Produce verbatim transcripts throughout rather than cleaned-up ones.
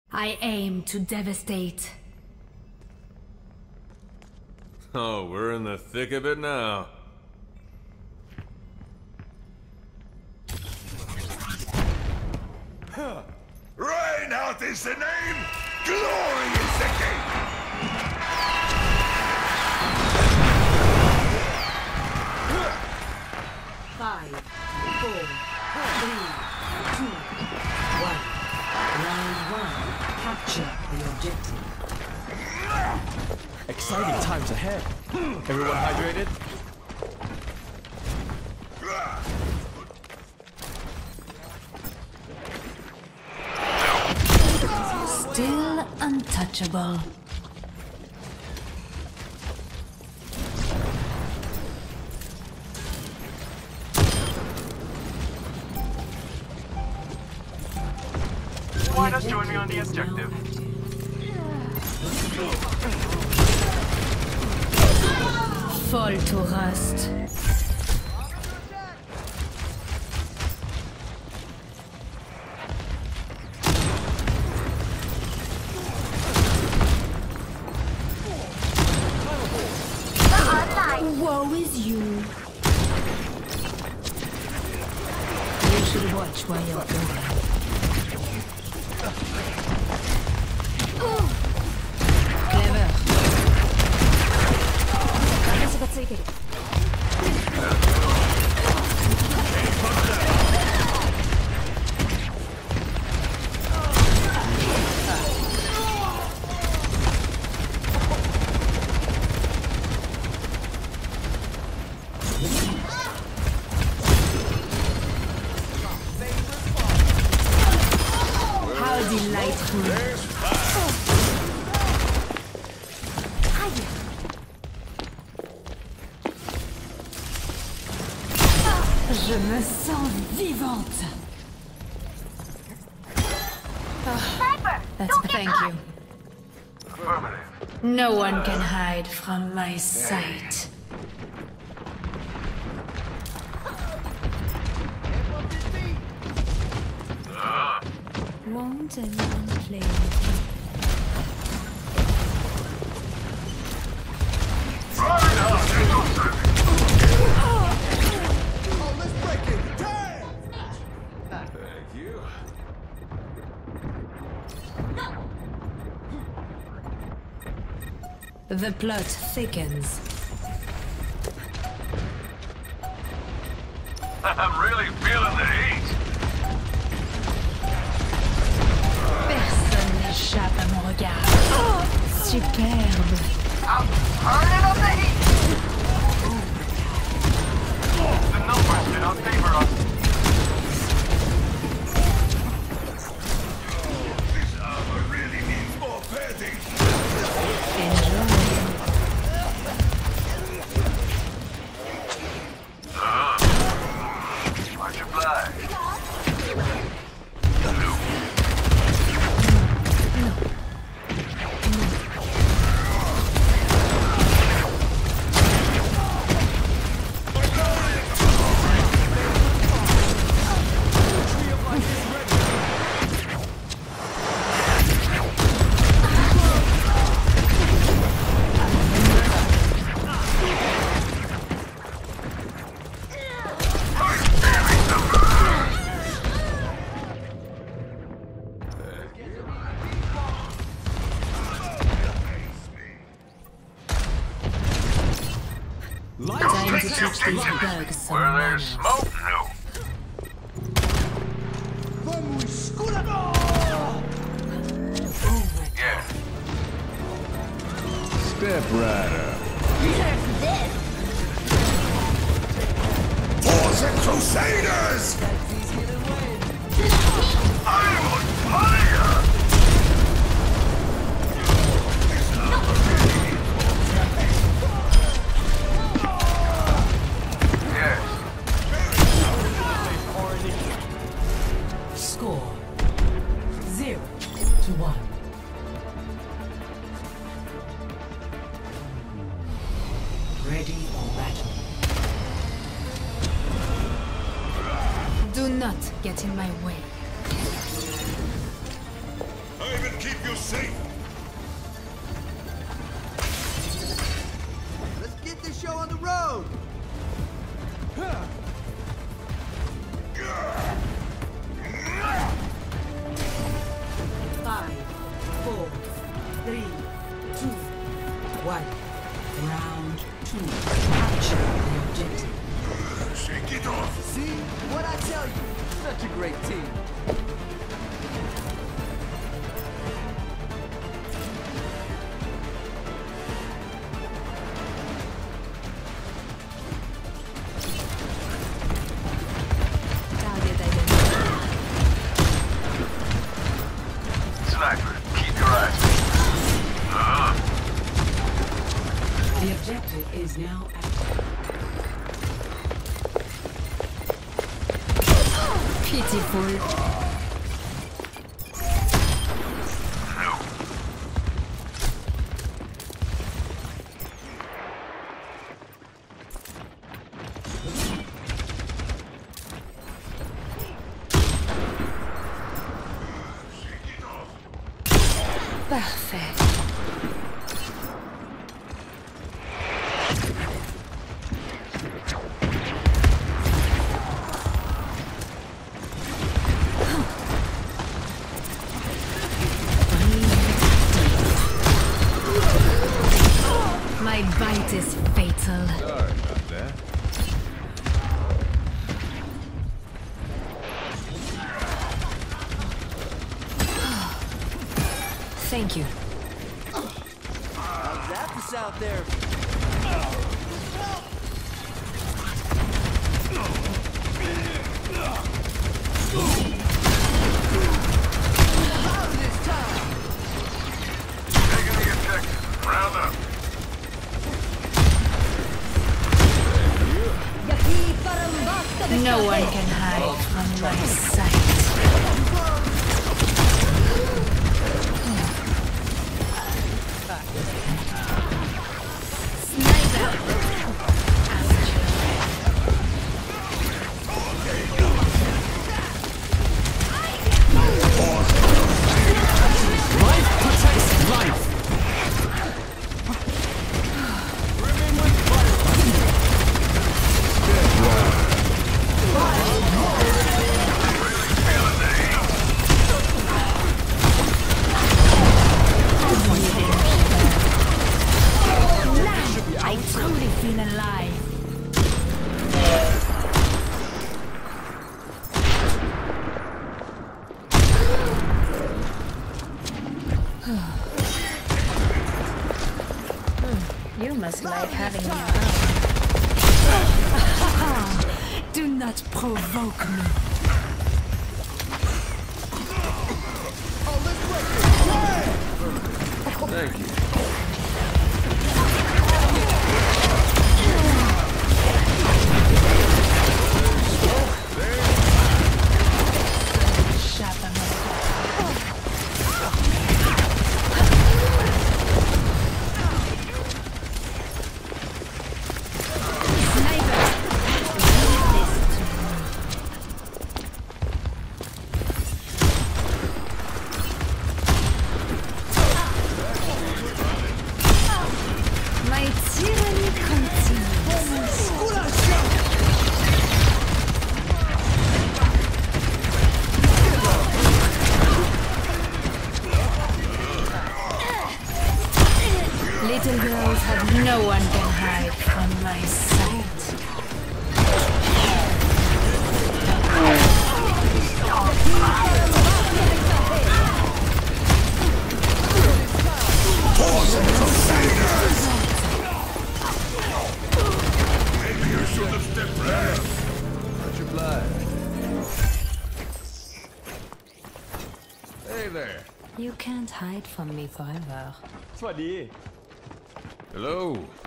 I aim to devastate. Oh, we're in the thick of it now. Reinhardt is the name! Glory is the king! Five, four, three, two, one. Round one. Capture the objective. Exciting times ahead. Everyone hydrated? Still untouchable. Why not join me on the objective? Fall to rust. Woe is you. You should watch while you're going. Clever. How delightful. Je me sens vivante. Oh, that's thank you. No one can hide from my sight. Won't anyone play with me? Thank you. The plot thickens. I'm really feeling the heat. Personne n'échappe à mon regard. Oh, superbe. I'm turning up the heat. The numbers do not favor us. This armor really needs more padding! Enjoy. Much obliged. Time to teach these bugs some Where there's manners. smoke, no. Yeah. Step Rider. For the Crusaders! I'm on fire! Yes. Score zero to one. Ready for battle. Do not get in my way. I will keep you're safe. Let's get this show on the road. Five, four, three, two, one. Round two. Capture the objective. Shake it off. See? What I tell you? Such a great team. Target identified. Sniper, keep your eyes peeled. Uh-huh. The objective is now active. Pitiful. Parfait. My bite is fatal. Sorry about that. Thank you. How's that for out there? How's this time? Taking the objective. Round up. No one can hide from my sight. Life protects life. I truly feel alive. You must like having me around. Do not provoke me. Thank you. My tyranny continues. Little girls have no one can hide from my sight. Maybe you should have stepped back. Much obliged. Hey there. You can't hide from me forever. สวัสดี Hello.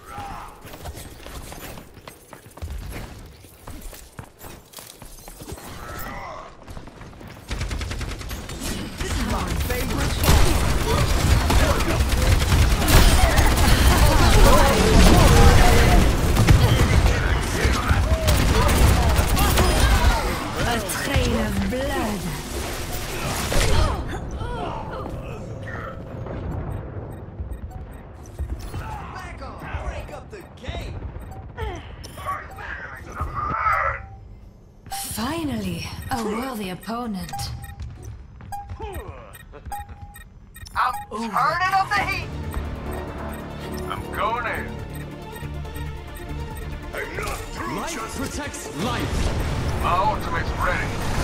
A trail of blood. A worthy opponent. I'm turning up the heat. I'm going in. I'm not through Life just protects life. My ultimate's ready.